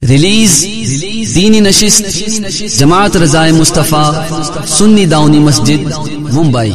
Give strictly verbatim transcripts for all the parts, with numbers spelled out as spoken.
Release دینی نشست جماعت رضائے مصطفیٰ سنی داؤنی مسجد ممبئی۔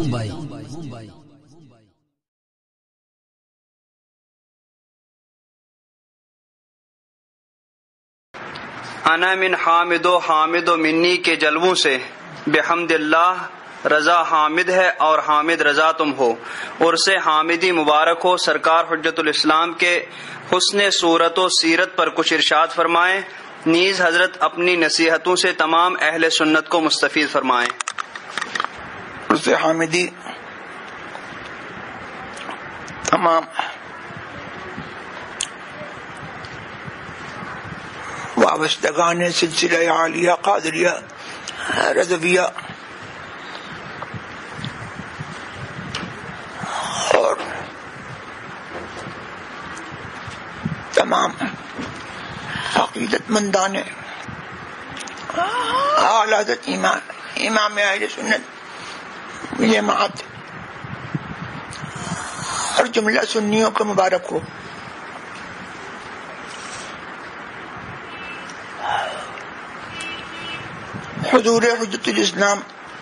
انا من حامد و حامد و منی کے جلووں سے بحمد اللہ رضا حامد ہے اور حامد رضا تم ہو، اور سے حامدی مبارک ہو۔ سرکار حجت الاسلام کے حسن صورت و سیرت پر کچھ ارشاد فرمائیں، نیز حضرت اپنی نصیحتوں سے تمام اہل سنت کو مستفید فرمائیں۔ اس سے حامدی تمام وابستگان سلسلہ عالیہ قادریہ رضویہ اور تمام عقیدت مندان اعلی حضرت امام امام اہل سنت جماعت اور جملہ سنیوں کو مبارک ہو۔ حضور حجت الاسلام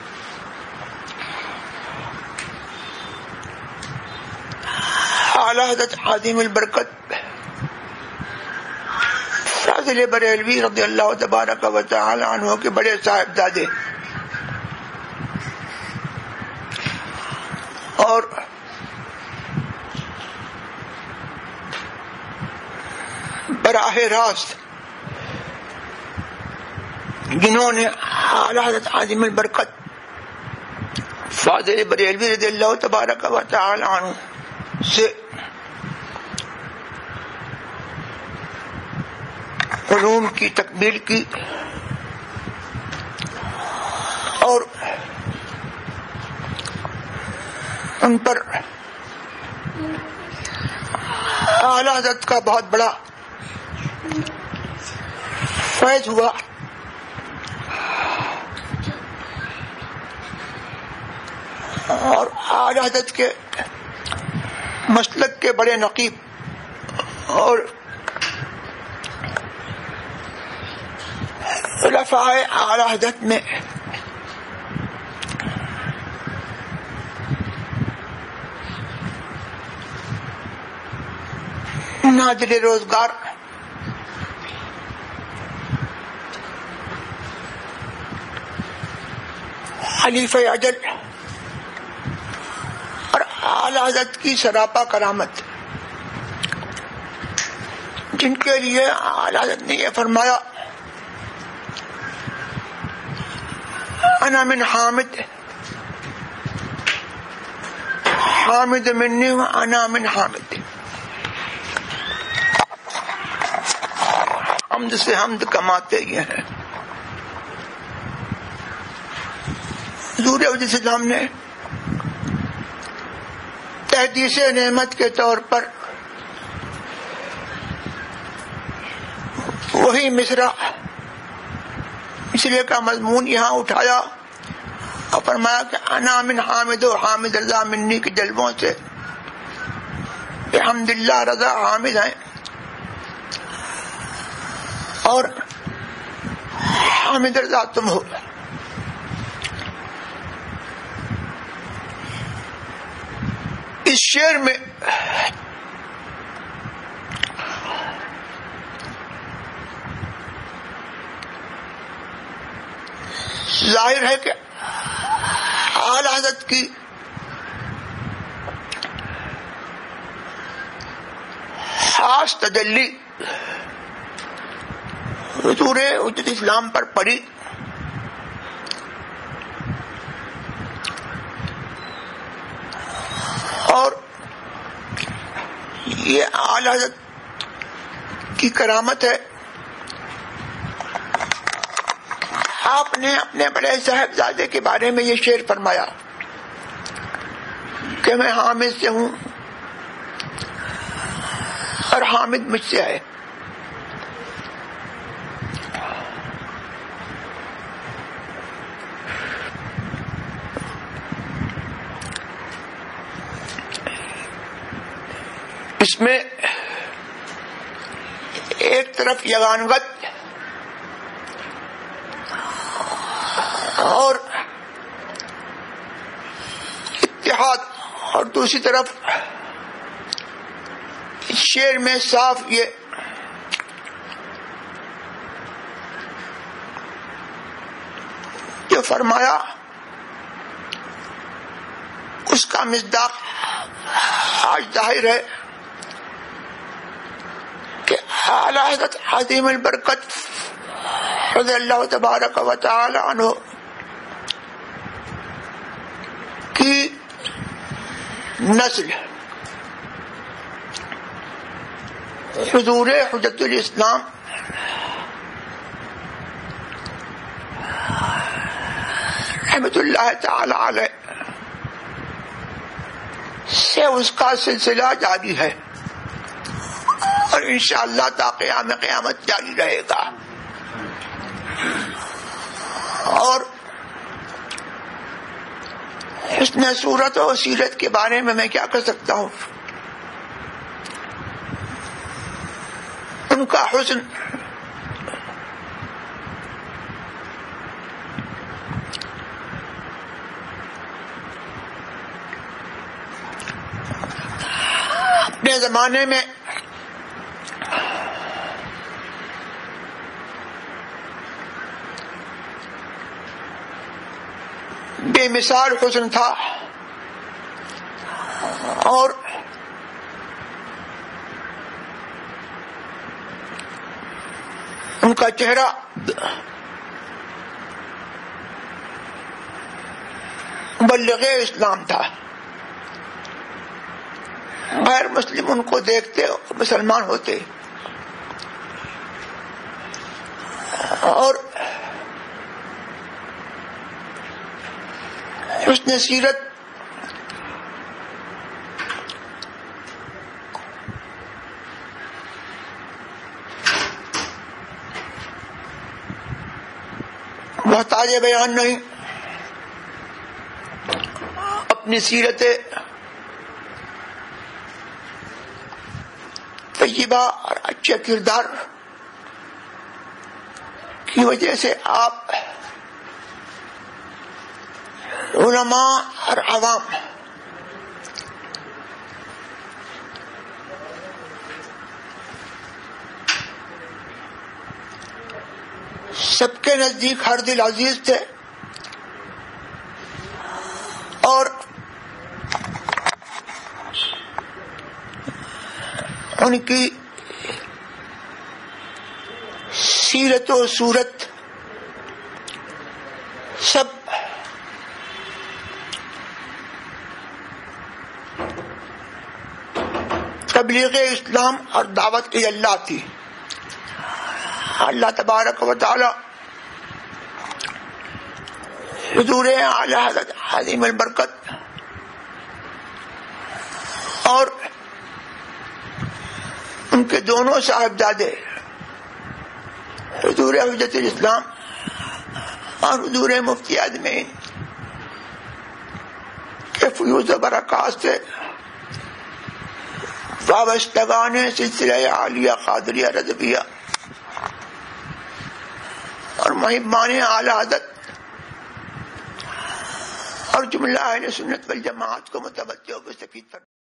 اعلی حضرت عظیم البرکت فاضل بریلوی رضی اللہ تبارک و تعالی عنہ کے بڑے صاحبزادے اور براہ راست جنہوں نے اعلی حضرت عظیم البرکت فاضل بریلوی رضی اللہ تبارک و تعالی عنہ سے علوم کی تکمیل کی اور ان پر اعلی حضرت کا بہت بڑا فیض ہوا، اور اعلی حضرت کے مسلک کے بڑے نقیب اور خلفاء اعلی حضرت میں ناظر روزگار خلیفہ اجل اور اعلی حضرت کی سراپا کرامت، جن کے لیے اعلی حضرت نے یہ فرمایا انا من حامد حامد منی و انا من حامد۔ حمد سے حمد کماتے یہ ہیں۔ حضور علیہ السلام نے تحدیث نعمت کے طور پر وہی مصرع مصرع کا مضمون یہاں اٹھایا اور فرمایا کہ انا من حامد و حامد رضا منی کے جلووں سے بحمد اللہ رضا حامد ہیں اور حامد رضا تم ہو۔ اس شعر میں ظاہر ہے کہ اعلی حضرت کی خاص تجلی حضور حجت اسلام پر پڑی، اور یہ اعلی حضرت کی کرامت ہے۔ آپ نے اپنے بڑے صاحبزادے کے بارے میں یہ شعر فرمایا کہ میں حامد سے ہوں اور حامد مجھ سے ہے۔ اس میں ایک طرف یگانگت اور اتحاد، اور دوسری طرف شعر میں صاف یہ جو فرمایا اس کا مصداق آج ظاہر ہے کہ اعلی حضرت عظیم البرکت رضی اللہ تبارک و تعالی عنہ کی نسل حضور حجت الاسلام رحمت اللہ تعالی علیہ سے اس کا سلسلہ جاری ہے اور انشاءاللہ تا قیام قیامت جاری رہے گا. اور حسن صورت و سیرت کے بارے میں میں کیا کہہ سکتا ہوں. ان کا حسن اپنے زمانے میں بے مثال حسن تھا اور ان کا چہرہ مبلغ اسلام تھا. غیر مسلم ان کو دیکھتے مسلمان ہوتے اور حسن سیرت محتاج بیان نہیں. اپنی سیرت طیبہ اور اچھے کردار کی وجہ سے آپ علماء اور عوام سب کے نزدیک ہر دل عزیز تھے اور ان کی سیرت و صورت سب تبلیغ اسلام اور دعوت کی اللہ تھی. اللہ تبارک و تعالی حضور اعلی حضرت عظیم البرکت اور ان کے دونوں صاحبزادے حضور حجت الاسلام اور حضور مفتی اعظمین کے فیوز و برکات سے وابستگان سلسلہ عالیہ قادریہ رضویہ اور محبان اعلی حضرت اور جملہ اہل سنت والجماعت کو متوجہ و مستفید